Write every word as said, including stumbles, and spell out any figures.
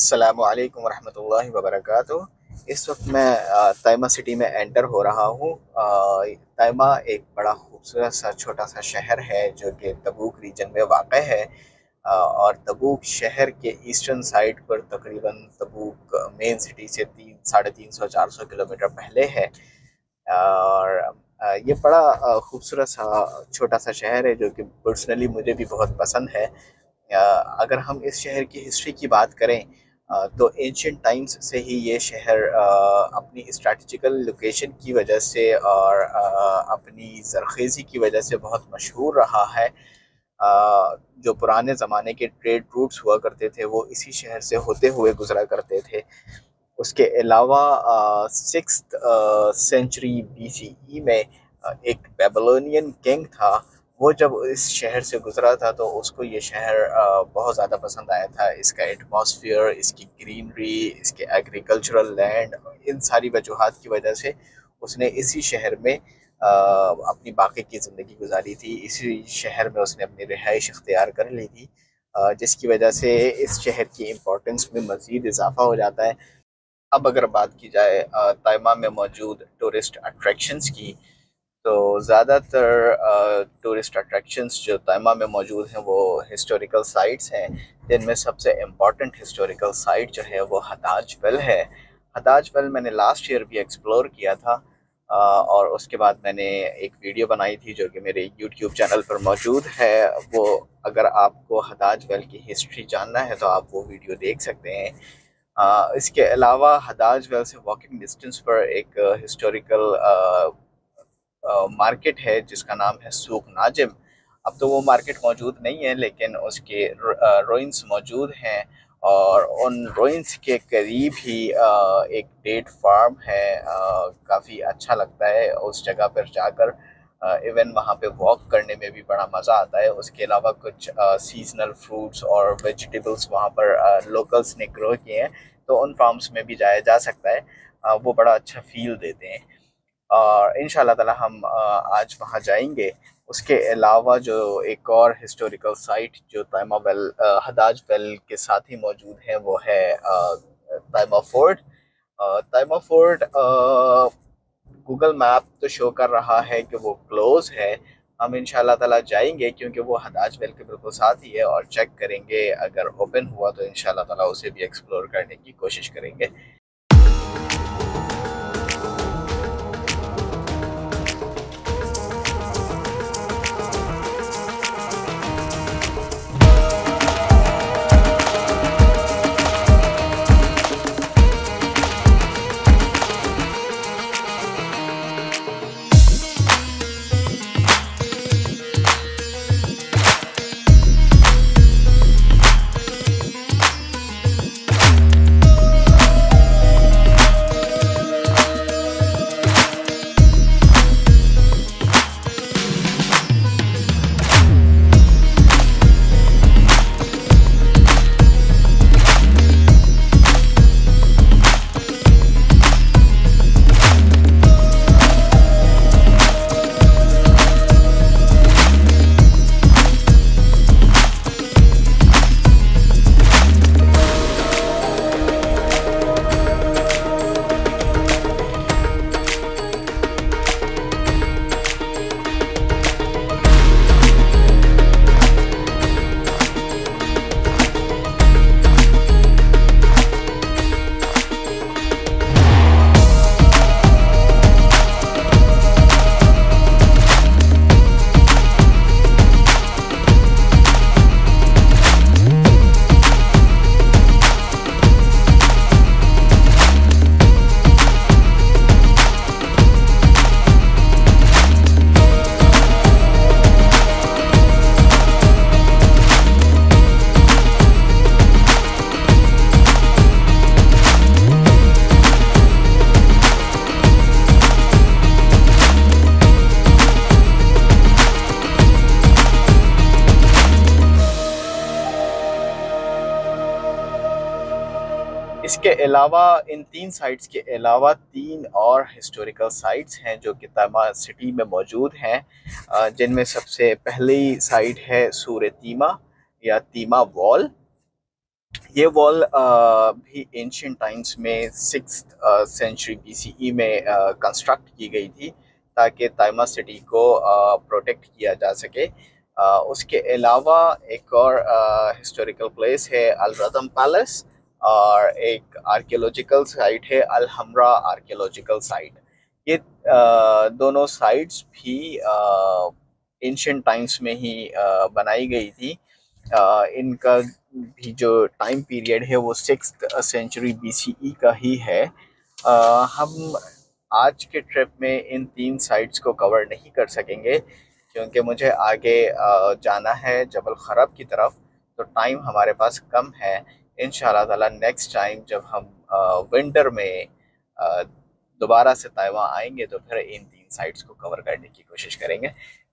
अस्सलामु अलैकुम वरहमतुल्लाहि वबरकातुहू। इस वक्त मैं अ, तैमा सिटी में एंटर हो रहा हूँ। अ, तैमा एक बड़ा खूबसूरत सा छोटा सा शहर है जो कि तबूक रीजन में वाक़ है। अ, और तबूक शहर के ईस्टर्न साइड पर तकरीबन तबूक मेन सिटी से तीन साढ़े तीन सौ चार सौ किलोमीटर पहले है। और अ, ये बड़ा अ, खूबसूरत सा छोटा सा शहर है जो कि पर्सनली मुझे भी बहुत पसंद है। अ, अगर हम इस शहर की हिस्ट्री की बात करें अ, तो एंशियंट टाइम्स से ही ये शहर अ, अपनी स्ट्रैटेजिकल लोकेशन की वजह से और अ, अपनी ज़रख़ेज़ी की वजह से बहुत मशहूर रहा है। अ, जो पुराने ज़माने के ट्रेड रूट्स हुआ करते थे वो इसी शहर से होते हुए गुज़रा करते थे। उसके अलावा सिक्स्थ सेंचुरी बीसीई में अ, एक बेबीलोनियन किंग था। वो जब इस शहर से गुजरा था तो उसको ये शहर अ, बहुत ज़्यादा पसंद आया था। इसका एटमॉस्फेयर, इसकी ग्रीनरी, इसके एग्रीकल्चरल लैंड, इन सारी वजूहात की वजह से उसने इसी शहर में अ, अपनी बाकी की ज़िंदगी गुजारी थी। इसी शहर में उसने अपनी रिहाइश इख्तियार कर ली थी, अ, जिसकी वजह से इस शहर की इम्पोर्टेंस में मज़ीद इजाफा हो जाता है। अब अगर बात की जाए अ, तैमा में मौजूद टूरिस्ट अट्रैक्शंस की, तो ज़्यादातर टूरिस्ट अट्रैक्शंस जो तैमा में मौजूद हैं वो हिस्टोरिकल साइट्स हैं, जिनमें सबसे इम्पॉर्टेंट हिस्टोरिकल साइट जो है वो हदाज वेल है। हदाज वेल मैंने लास्ट ईयर भी एक्सप्लोर किया था, अ, और उसके बाद मैंने एक वीडियो बनाई थी जो कि मेरे यूट्यूब चैनल पर मौजूद है। वो अगर आपको हदाज वेल की हिस्ट्री जानना है तो आप वो वीडियो देख सकते हैं। अ, इसके अलावा हदाज वेल से वॉकिंग डिस्टेंस पर एक हिस्टोरिकल मार्केट है जिसका नाम है सूक नाजिम। अब तो वो मार्केट मौजूद नहीं है, लेकिन उसके रोइंस मौजूद हैं। और उन रोइंस के करीब ही अ, एक डेट फार्म है। काफ़ी अच्छा लगता है उस जगह पर जाकर। इवन वहाँ पे वॉक करने में भी बड़ा मज़ा आता है। उसके अलावा कुछ सीजनल फ्रूट्स और वेजिटेबल्स वहाँ पर लोकल्स ने ग्रो किए हैं, तो उन फार्म्स में भी जाया जा सकता है। अ, वो बड़ा अच्छा फील देते हैं और इंशाल्लाह ताला हम अ, आज वहाँ जाएंगे। उसके अलावा जो एक और हिस्टोरिकल साइट जो तैमा वेल अ, हदाज वेल के साथ ही मौजूद है वो है uh, Taima fort. Uh, Taima fort Google map तो शो कर रहा है कि वो क्लोज है। हम इंशाल्लाह ताला जाएंगे क्योंकि वो हदाज वेल के बिल्कुल साथ ही है, और चेक करेंगे। अगर ओपन हुआ तो इंशाल्लाह ताला उसे भी एक्सप्लोर करने की कोशिश करेंगे। इसके अलावा इन तीन साइट्स के अलावा तीन और हिस्टोरिकल साइट्स हैं जो कि तैमा सिटी में मौजूद हैं, जिनमें सबसे पहली साइट है सूर तीमा या तीमा वॉल। ये वॉल भी एंशियंट टाइम्स में सिक्स सेंचुरी बीसीई में कंस्ट्रक्ट की गई थी ताकि ताइमा सिटी को प्रोटेक्ट किया जा सके। uh, उसके अलावा एक और हिस्टोरिकल प्लेस है अलरदम पैलेस, और एक आर्कियोलॉजिकल साइट है अल हमरा आर्कियोलॉजिकल साइट। ये uh, दोनों साइट्स भी एंशियंट टाइम्स में ही uh, बनाई गई थी। uh, इनका भी जो टाइम पीरियड है वो सिक्स सेंचुरी बीसीई का ही है। uh, हम आज के ट्रिप में इन तीन साइट्स को कवर नहीं कर सकेंगे क्योंकि मुझे आगे uh, जाना है जबल खरब की तरफ, तो टाइम हमारे पास कम है। इंशाल्लाह ताला नेक्स्ट टाइम जब हम विंटर में uh, दोबारा से ताइवा आएंगे तो फिर इन तीन साइट्स को कवर करने की कोशिश करेंगे।